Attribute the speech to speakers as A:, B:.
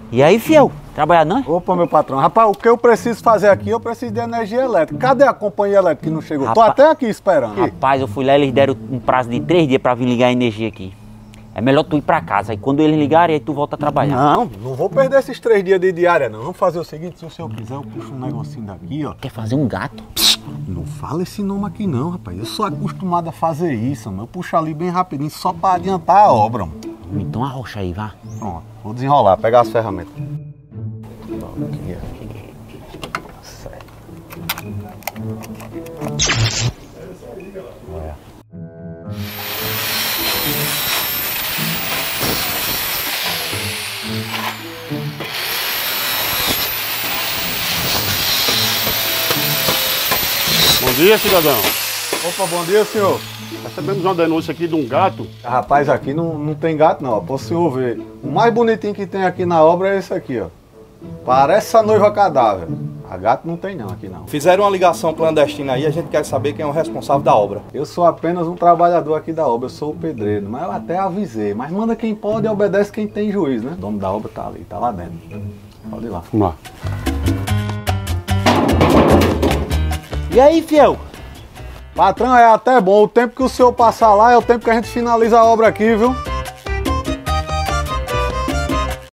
A: E aí, fiel? Trabalhar não?
B: Opa, meu patrão. Rapaz, o que eu preciso fazer aqui, eu preciso de energia elétrica. Cadê a companhia elétrica que não chegou? Tô até aqui esperando.
A: Rapaz, eu fui lá e eles deram um prazo de 3 dias pra vir ligar a energia aqui. É melhor tu ir pra casa, aí quando eles ligarem, aí tu volta a trabalhar.
B: Não vou perder esses 3 dias de diária, não. Vamos fazer o seguinte, se o senhor quiser, eu puxo um negocinho daqui, ó.
A: Quer fazer um gato?
B: Não fala esse nome aqui não, rapaz. Eu sou acostumado a fazer isso, mano. Eu puxo ali bem rapidinho, só pra adiantar a obra, mano.
A: Então arrocha aí, vá.
B: Pronto, vou desenrolar, pegar as ferramentas. Aqui. Certo. Olha.
C: Bom dia, cidadão.
B: Opa, bom dia, senhor.
C: Recebemos uma denúncia aqui de um gato.
B: Rapaz, aqui não tem gato não, ó. Pra o senhor ver. O mais bonitinho que tem aqui na obra é esse aqui, ó. Parece a noiva cadáver. A gato não tem não aqui não.
D: Fizeram uma ligação clandestina aí, a gente quer saber quem é o responsável da obra.
B: Eu sou apenas um trabalhador aqui da obra, eu sou o pedreiro, mas eu até avisei. Mas manda quem pode e obedece quem tem juiz, né? O dono da obra tá ali, tá lá dentro. Pode ir lá.
C: Vamos lá.
A: E aí, fiel?
B: Patrão, é até bom. O tempo que o senhor passar lá é o tempo que a gente finaliza a obra aqui, viu?